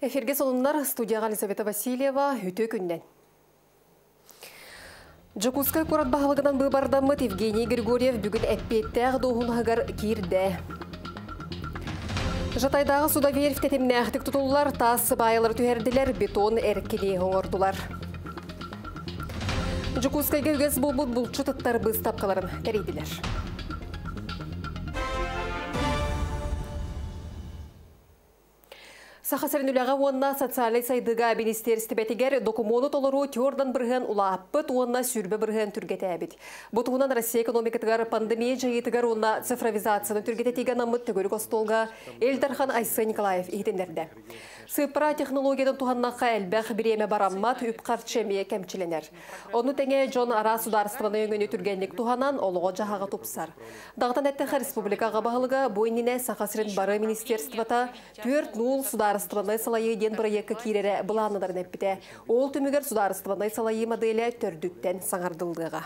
Эфирге сонундар студияға Елизавета Васильева үті күннен. Жакускай корат бағылығынан бұбардамыт Евгений Григорьев бүгін әппеттәғ доғынағығар кирді. Жатайдағы суда верф тетеміне әқтік тұтулар, тас байылар түйерділер, бетон әркеле оңырдылар. Жакускайға үгіз болбұд бұлчы тұттар бұз тапқаларын тәрейділер. Сахасырын үліға онына социалай сайдыға министерсті бәтігер докумону толыру теордан бірген ұлаппыт онына сүрбі бірген түргеті әбіт. Бұтығынан Россия экономикатығар пандемия жайытығар онына цифровизацияны түргеті теген амыт түгірік остолға Эльдархан Айсы Николаев ехтендерді. Сыпыра технологиядан туғаннаққа әлбәқ біреме бараммат үпқарт шәмие кәмчіленер. Оны тәңе Джон Ара сударыстығыны өңіне түргенлік туғанан олығы жағаға топсар. Дағдан әттіға республикаға бағылыға бойніне Сахасырын бары министерствата 4-0 сударыстығыны салайы ден бірайеккі кейрері бұланыдар нәппіде. Ол түмігер сударыстығыны салайы моделі түрдіктен саңардылдыға.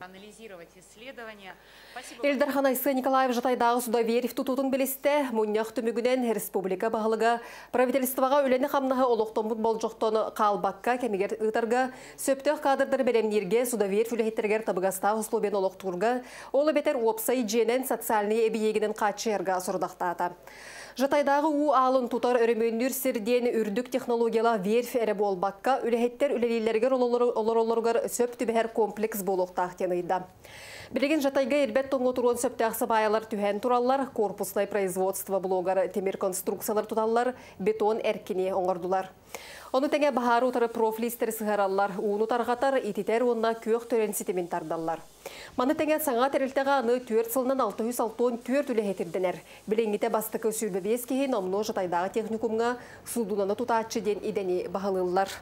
Эльдархан Айсы Николаев жатайдағы суда вериф тұтудың білісті, мұнияқ түмігінен республика бағылыға правительстваға өлені қамнағы олықтомыд болжоқтоны қалбаққа кәмегер ұтарға сөптіқ қадырдары бәлемнерге суда вериф үліхеттергер табығастағы ұслубен олықтурға, олы бетер опсай женен социальный әбиегінің қатшырға сұрдақтата. Жатайдағы у алын тұтар өрімөннер сірден үрдік технологияла верф әрі болбаққа үліхеттер үлелейлергер олар сөпті бәр комплекс болуқтақтенайда. Білеген жатайға ербет тоңғы тұрған сөптіақсы байалар түхен тұралар, корпустай производство блогар темір конструкциялар тұталар, бетон әркіне оңырдылар. Оны тәңе бағару ұтары профилистер сығаралар, уыны тарғатар, ететер онына көк төрен сетемен тардалар. Маны тәңе саңа тәрілтіға аны 4 сылынан 664 үлі хетірденер. Біленгіте бастықы сүрбі бес кейін омны жатайдағы техникумға сұлдунаны тұтатшы ден идені бағалылар.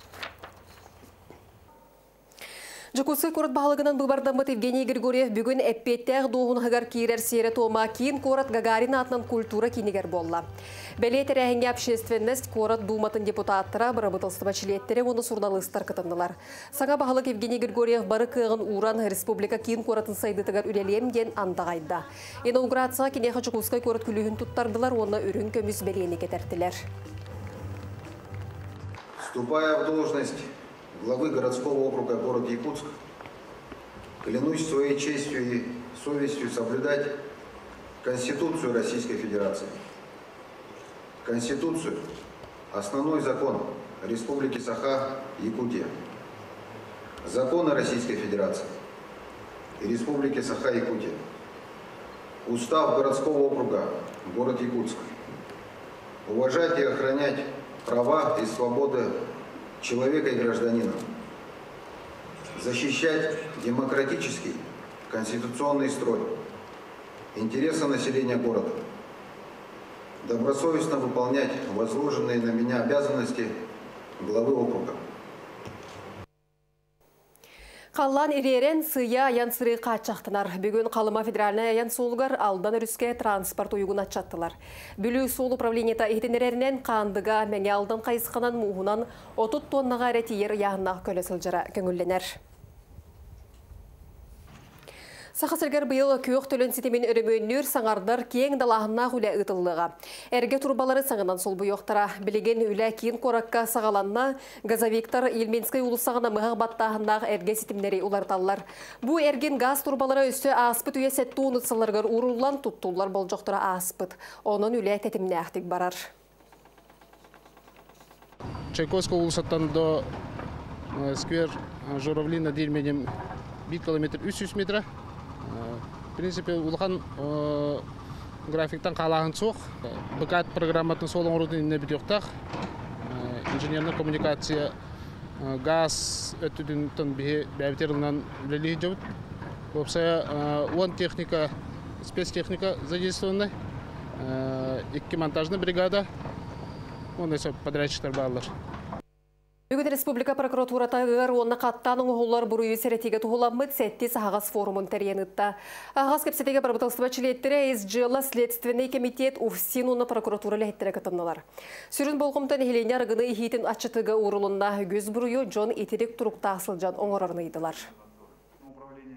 Жакускай корат бағылығынан бұлбардамыт Евгений Григорьев бүгін әппеттәғ доғын ғығар кейрер сері тома кейін корат Гагарин атынан культура кейнегер болла. Бәле тәрәхінге общественность корат думатын депутаттыра бұрабытылстыма чилеттері оны сұрналыстар кытындылар. Саңа бағылық Евгений Григорьев бары кығын Уран республика кейін коратын сайдытығар үлелем ден андағайда. Инаугурацияға кенеға Жакускай корат күлігін тұттардылар, оны үрін көміз бәлені кетертілер. Вступая в должность главы городского округа город Якутск, клянусь своей честью и совестью соблюдать Конституцию Российской Федерации. Конституцию – основной закон Республики Саха-Якутия. Законы Российской Федерации и Республики Саха-Якутия. Устав городского округа город Якутск. Уважать и охранять права и свободы человека и гражданина, защищать демократический конституционный строй, интересы населения города, добросовестно выполнять возложенные на меня обязанности главы округа. Қаллан еререн сыя аян сыры қатшақтынар. Бүгін Қалыма федеральны аян солғар алдан үріске транспорт ойығын атшаттылар. Бүлі сол управлениета ехтенерерінен қандыға мәне алдан қайысқанан мұғынан 30 тоннаға рәтиер яғына көлі сылжыра көңілленер. Сақасыргар бұйыл көк төлін сетемен өрімөннер саңардар кең далағына үлі ұтылыға. Әрге турбалары саңынан сол бұйоқтара. Білеген үлі кейін қоракка сағаланна газовиктар Елменскай ұлысағына мұғақ баттағындағы әрге сетемнері ұларталылар. Бұ әрген газ турбалары үсті аспыт үйе сәтті ұнытсыларғар ұрылан тұттулар бол жоқтыра аспыт. Оның үлі тәтіміне әқтік барар. Чайковска ұлысаттан до сквер Журавлина дельменем 1 километр 300 метра. В принципе, улхан графиктан қалағын соқ. Бұқат программатын солың ұрудың не бітіқтақ. Инженерный коммуникация, газ өттүдің бәбітерінен үлелі жауыд. Опсая, он техника, спецтехника задействованы. 2 монтажный бригада. Он еще подрядчиктар бағалар. Бүгін Республика прокуратуратағығар онына қаттан ұңғылар бұруы сәретеге тұғыламыд сәтті сағағас форумын тәренітті. Ағас кәпсетеге барбытылстыва чилеттері СЖЛ следственный комитет уфсин оны прокуратура ләхеттері кітінлалар. Сүрін болғымтан Хелене арғыны ехейтін атшытығы орылында көз бұруы Джон етерек тұрықта асылжан оңырарынайдылар.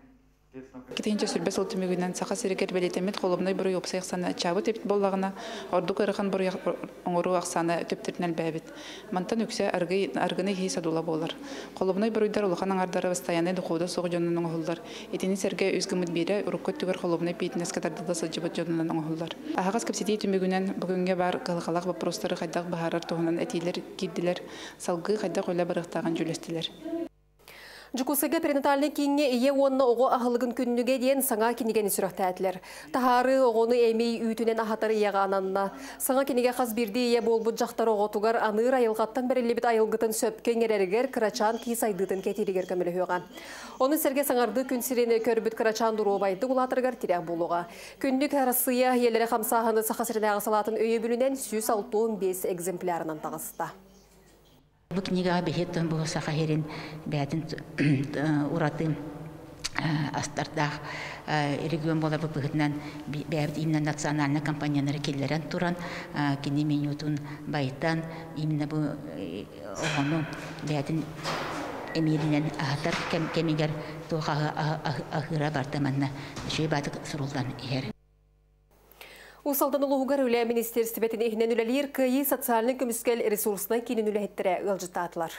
Китинче сүрбе сыл түмүгүнөн сака сирекер белетемет колумной буру опсайыксана чабы тепит боллагына орду кырыхан буру оңору аксана төптүртнел бэбит. Мантан үксе аргыны хи садула болар. Колумной буруйдар улаханын ардары постоянный духовда согу жонунун оңолдар. Итини серге үзгүмүт бире уруккот түгөр колумной питнес катардыда сылжыбыт жонунун оңолдар. Ахагас капсити түмүгүнөн бүгүнгө бар кылкалак вопростары хайдак бахарар тугунан этилер кирдилер, салгы хайдак ойла барыктаган жүлестилер. Жукусыга перинатальный кинге ие онна оғы ахылығын күнніге дейін саңа кинегені сүріқтәділер. Тахары оғыны әмей үйтінен ахатары ияға ананна. Саңа кинеге қаз бірді ие болбұд жақтар оғытуғар аныр айылғаттан бірілебіт айылғытын сөпкен ерерігер кырачан кейс айдытын кетерігер көмілі höған. Оны сәрге саңарды күн сирені көрбіт кырачан дұру байды ұлатырғар тирек болуға. Күннік әрасыя елері қамсағыны сақасырын ағысалатын өйі бүлінен 165 экземплярынан тағысты. Бу книга бехеттен бу сахарин бәдин ураты астардах регион болар быгытнан бәбит именно национальный компаниялары келлерен туран кини менютун байтан именно бу ону бәдин эмилинен ахтар кемигер тоха ахыра бартаманна шей бадык сурулдан ер. Усалдан улуғар үлі министерстветін ехінен үлелер күйі социалының көміскел ресурсына кенін үләйттірі ғылжыттатылар.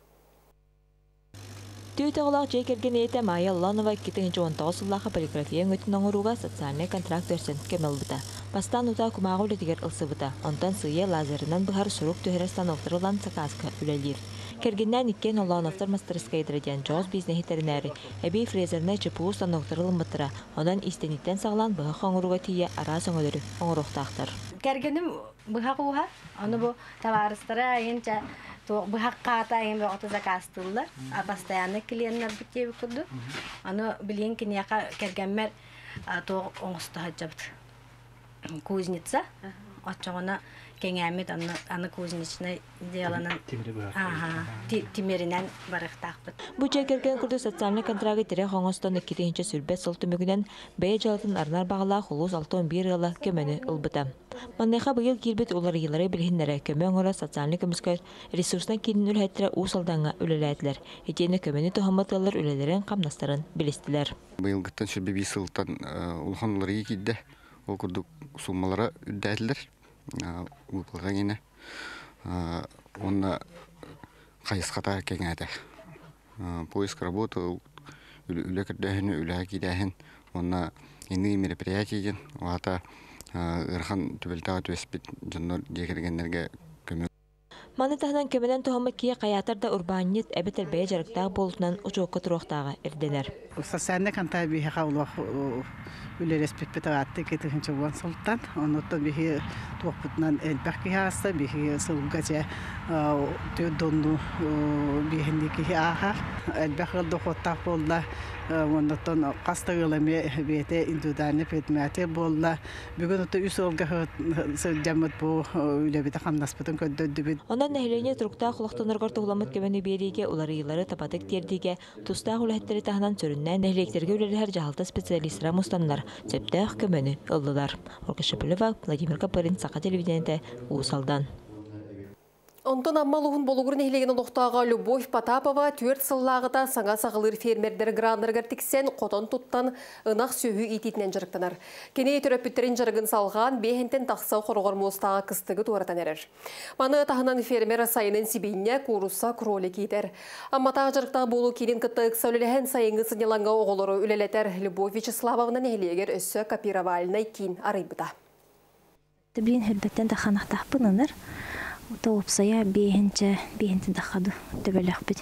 Түйті жей керген еті Майя Ланова 2019 жыллағы полиграфия өтін оңыруға социальный контракт өрсен кемел бұта. Бастан ұта күмағы үлетігер ұлсы бұта. Онтан сүйе лазерінен бұхар сұруқ түйерестан оқтырылан сақасқа үлелер. Кергеннен иккен Олановтар мастерская дреден жоз бизнестеринери эби фрезерне чепу станоктырылын бытыра. Одан истениттен сағлан бұға қоңыруға тие ара соңылыры оңыруқтақтар. Кергенім бұға қуға, оны бұл таварыстары айынша бұға қата айын бұл оты закастылар. Постоянный клиенттер бітте бүкірді. Оны білген кенеяқа кергенмер оңысты хаджабды. Кузница. Отчоғына кеңәмет аны кузнечный деланын тимеринен барықтақпыт. Бұ жекерген күрді социальный контрагы тірі қоңыстан 2-ші сүрбет сол түмігінен бәй жалатын арнар бағыла құлуыз 6-11 жылы көмені ұлбыта. Маннайға бұйыл келбет олар елары білгендері көмі оңыра социальный көміскер ресурсынан кейін үләйттірі ұсалданға үлеләйділер. Етені көмені тұхаматылар үлелерін қамнастарын білістілер. Бұйыл ғыттан сүрбе 5 жылдан ұлған олар екейді. Ол күрдік суммалары үддәділер. Ұлпылға кені. Оны қайысқата кәңәді. Поиск работы үләкірдәхін, үләкейдәхін. Оны ені мероприятиеден. Оғата ұрған түбілтаға төспет жонлар декергенлерге көмек. Маны тағынан көмеден тұхамы кие қаятарда урбанет әбетер бәе жарықтағы болытынан ұчуыққа тұруқтағы әрденер. Социальный контакт бейхеға ұлақ үлерес пепетағатты кетігінші болған сұлттан. Оныттан бейхе туақпытынан әлбәқ кейхағасты, бейхе сылғыға жа донну бейхіндекі ағар. Әлбәқ ғылды қоттақ болды. Оныттан қастығылыме бейте индуданы петмәте болды. Бүгін ұтты үс олға жамыт бұл үлебеті қамнаспытын көддөді бет. Ондан нәхілене тұрықта құлақтанырғар тұғыламыт көмені береге, олары елары тападық тердеге, тұстағы үләттері тағынан сөріннен нәхілектерге үлелер жағалты специалистера мұстанлар, сөптәқ көмені ұлдылар. Орқа Шөпіліва, Владимир Капырин, Сақа телевидениеті, Уысалдан. Онтон аммалуғын болуғыр нәйлеген ұлықтаға Любовь Потапова 4 сыллағыда саңа сағылыр фермердер грандарғар тіксен қотон тұттан ынақ сүйі ететінен жырықтанар. Кеней түрөппіттерін жырығын салған бейхентен тақсау қорғыр мұстаға қыстығы туарatan әрір. Маны тағынан фермер сайының сибейіне куруса кролик етер. Амматағы жырықтағы болу кейін қыттық сәулеліген сайыңғы сынеланға оғылыры үлелетер. Любовь Вячеславовна нәйлегер өссі копировальный кейін арайбыда. Білін хүрбеттен тақанақтақпыныныр. Тоопсая бейхенті дақаду төбелек бід.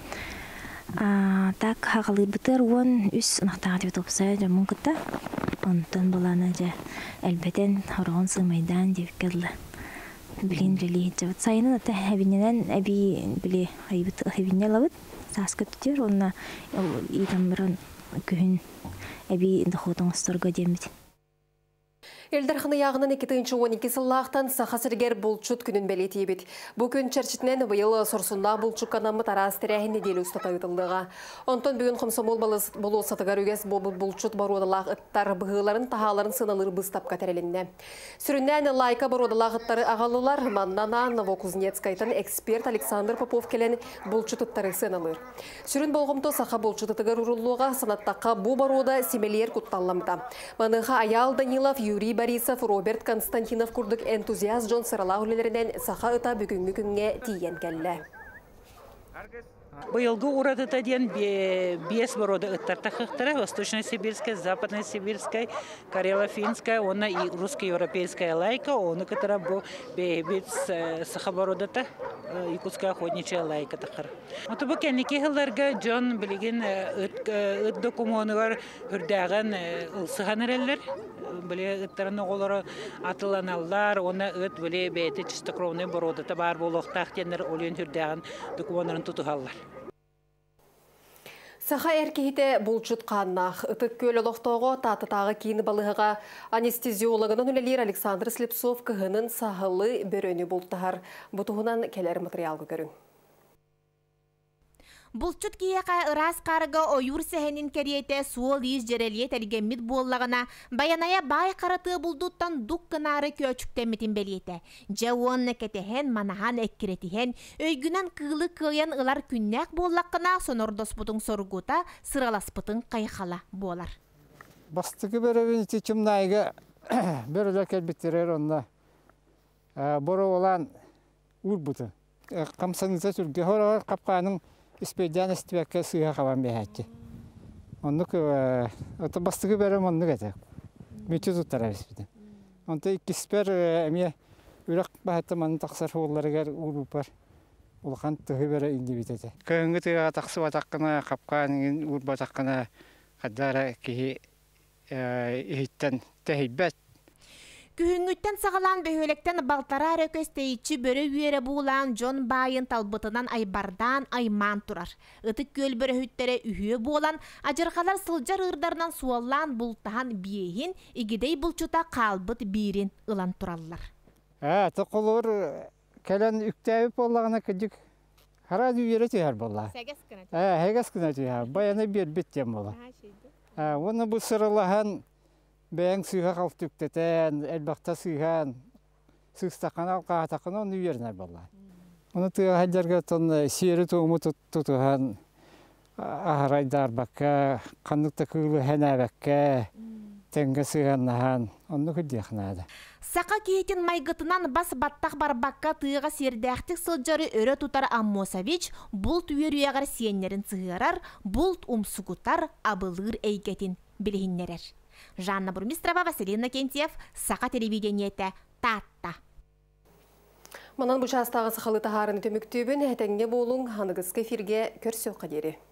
Так хағалы бұтыр он үс ұнақтаға деп тоопсая жамын күтті. Онтан боланы жа әлбәтен орғын сымайдан деп кәділі. Білін білі жабыт. Сайының әті әбіненен әбі білі әбіне лабыт. Сас көттір, онына идам бұрын күйін әбі дұқудың ұстырға демеді. Элдерханы яғынан 2-12 сыллақтан сақасыргер бұлчут күнін бәлетейбет. Бұл күн чәрчітінен бұйыл сұрсында бұлчут канамы тарас тірәхін неделі ұстатайдылдыға. Онтан бүгін қымсамол болу сатығар өгес бұлчут барудалақ ұттар бұғыларын тағаларын сыналыр бұстапқа тәрелінне. Сүріннен лайка барудалақ ұттары ағалылар Маннана Новокузнецкайтын эксперт Александр Попов келен бұлчут ұттары сыналыр. Сүрін болғымты сақа бұлчут ұттығар ұрылуға санаттаққа бұ баруда семелер құтталламда. Маныға Аял Данилов, Юрий Борисов, Роберт Константинов күрдік энтузиаст Джон Саралау үлелерінен сақа ұта бүгінгі күнге тиен кәлі. Быйылгы урадыта ден 5 борода ыттарта хыхтара: Восточно-Сибирская, Западно-Сибирская, Карело-Финская, она и русско-европейская лайка, он которая был бейбит саха бородата, якутская охотничья лайка тахар. Вот бу кенники хылларга Джон билеген ыт документугар хүрдаган ылсыганерлер, биле ыттарын оголары атыланалар, она ыт биле бейти чистокровный бородата бар болохтах тенер олен хүрдаган документтарын тутугаллар. Саха әркейті бұлчут қаннақ, ұтық көлі лоқтауғы татытағы кейіні балығыға анестезиологының үлелер Александр Слепцов кығының сағылы бір өні бұлттығар. Бұтығынан келер материалғы көрің. Бұлчут кияқа ырас қарыға ойур сәхенін кәриеті суол ез жерелие тәргеммет боллағына баяная бай қараты бұлдуттан дук кынары көчіктеметін белеті. Жауынны кәтіхен манахан әккіретіхен өйгінен кылы кыян ылар күннәк боллақына сонордос бұтың соргута сыралас бұтың қайқала болар. Бастығы бәрі чымнайға бәрі кәлбеттерер онна бору olan ұр бұты. Қамсаңыза сүрге хорағар қапқаның Испедян иствяка сыга хаван бехатти. Оннук ото бастыгы берем оннук эте. Мөчү туттарабыз биде. Онта икиспер эме үрак бахатта ман таксар холларыгар урупар. Улхан тыгы бере индибитете. Көнгө тыга таксы батаккына капкан ур батаккына кадара ки иттен tehibbat. Күхүнгүттен сағалан бөхөлектен балтара рөкөстейчі бөрі үйері бұлан Джон Байын талбытынан айбардан айман тұрар. Үтік көл бөрі хүттері үйе болан, ажырқалар сылжар ұрдарынан суалан бұлттаған бейхін, игідей бұлчута қалбыт бейрін ылан тұралылар. Тұқылыр кәлін үктәйіп болағына күдік харад үйері түйер бола. Хәгәс күні түйер. Баяны бір біттен бола. Оны бұл сырылаған бәң сыйға қалыптықтетен, әлбақта сыйған, сыйстаққан алқа атақын оны үйерінер болла. Оны тыға әлдерге сері туымы тұтыған ағырайдар баққа, қандықта күлі әне бәкке, тәңгі сыйғаннаған, оны күлдеқінады. Сақа кейтін майгытынан бас баттақ бар баққа тыға сердәқтік сылжары өрі тұтар Аммосович бұлт үйер-үйеғар сиенлерін сығырар, бұлт умсугутар абылыр әйгетін білігіннерер. Жанна Бурмистрова, Василина Кентьев, Сақа телевидениеті, Татта. Манан бұшастағы сақалы тағарыны төміктөбін әтәңге болуң, анығыз кефирге көрсеу қадері.